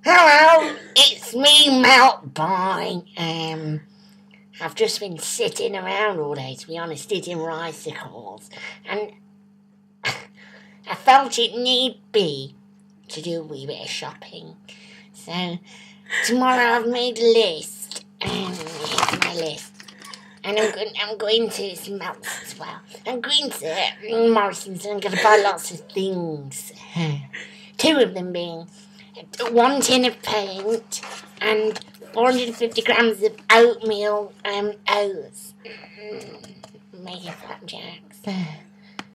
Hello, it's me, Melt Boy. I've just been sitting around all day, to be honest, eating ricicles, and I felt it need be to do a wee bit of shopping. So tomorrow I've made a list, and here's my list. And I'm going to some Melts as well. I'm going to Morrison's and I'm going to buy lots of things. 2 of them being 1 tin of paint and 450 grams of oatmeal oats. Making flapjacks.